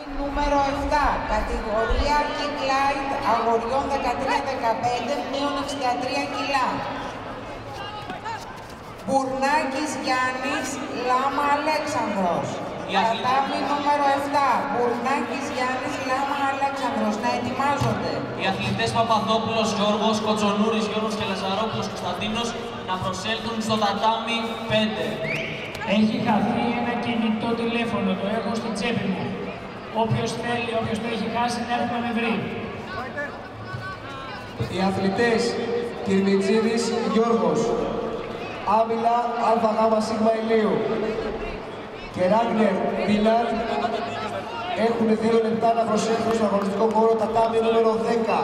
Νούμερο 7, κατηγορία King Light αγοριών 13-15, μείον 63 κιλά. Μπουρνάκης Γιάννης, Λάμα Αλέξανδρος. Κατάμι νούμερο 7, Μπουρνάκης Γιάννης, Λάμα Αλέξανδρος. Να ετοιμάζονται. Οι αθλητές Παπαδόπουλος Γιώργος, Κοτσονούρης Γιώργος και Λαζαρόπουλος Κωνσταντίνος να προσέλθουν στο τατάμι 5. Έχει χαθεί ένα κινητό τηλέφωνο, το έχω στην τσέπη μου. Όποιος θέλει, όποιος το έχει χάσει, να έρθει να με βρει. Οι αθλητές Κυρμιτζίδης Γιώργος, Άμυλα ΑΓ Σίγμα Ηλίου και Ράγνερ Πίλαν έχουν 2 λεπτά να προσέλθουν στο αγωνιστικό χώρο τατάμι νούμερο 10.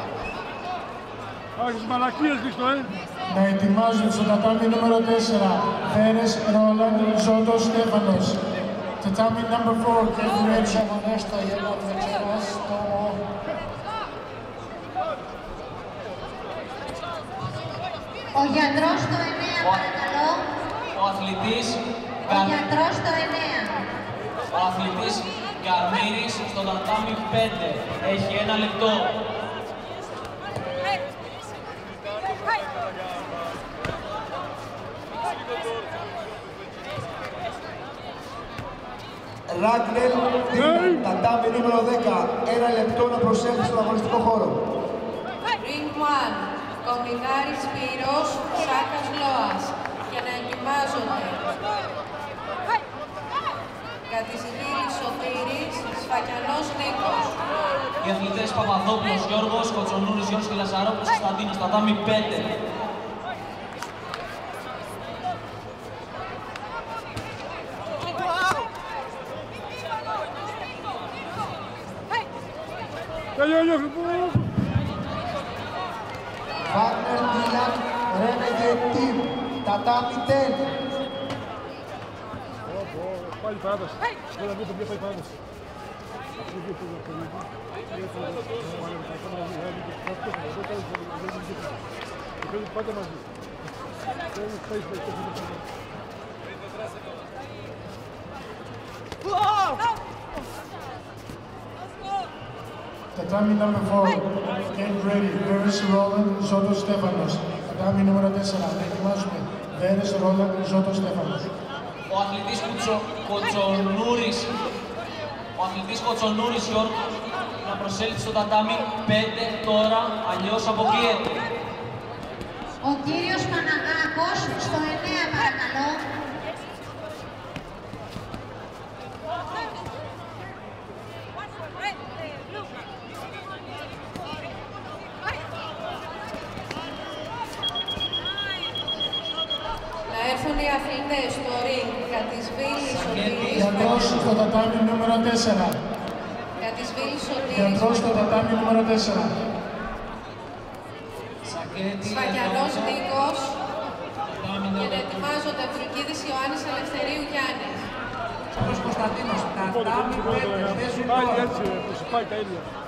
Άρχισε μαλακίες δείχνω, Να ετοιμάζουν στο τατάμι νούμερο 4, Βέρες Ρόλαντ Ζώτος Στέφανος. Τατάμι number 4, και δουλέψει αγωνές στο γέλο του Βεξεράς, το... Ο γιατρός το 9, παρακαλώ. Ο αθλητής... Ο γιατρός το 9. Ο αθλητής Γκαρμύρης στο τατάμι 5. Έχει 1 λεπτό. Ράγνελ Πίλαν, τατάμι νούμερο 10, 1 λεπτό να προσέλθει στον αγωνιστικό χώρο. Ring 1, Κομιγάρης Σπύρος, Σάκας Λόας. Και να ετοιμάζονται. Κατησιδήλης Σωτήρης, Σφακιανός Νίκος. Οι αθλητές Παπαδόπουλος Γιώργος, Κοτσονούρης Γιώργος και Λαζαρόπουλος Κωνσταντίνος, τατάμι 5. Βάγνερ Πίλαν, Renegade Team, τατάμι 10. Πάλι παράταση. Δεν θα βγει πάλι παράταση. Πάτε μαζί. Τατάμι number 4, get ready, Βέρες Ρόλαντ Ζώτος Στέφανος. Τατάμι νούμερο 4, να ετοιμάζουμε, Βέρες Ρόλαντ Ζώτος Στέφανος. Ο αθλητής Κοτσονούρης Γιώργος να προσέλθει στο τατάμι 5 τώρα, αλλιώς αποκλείεται. Ο κύριος Παναγάκος στο 9, παρακαλώ. Να έρθουν οι αθλητές στο ring. Κατησβήλης Σωτήρης. Γιατρός στο τατάμι νούμερο 4. Κατησβήλης Σωτήρης. Γιατρός στο τατάμι νούμερο 4. Σφακιανός Νίκος. Και να ετοιμάζονται Βρουκίδης Ιωάννης Ελευθερίου Γιάννης. Κωνσταντίνος, τατάμι 5, Πάλι έτσι, πάει τα ίδια.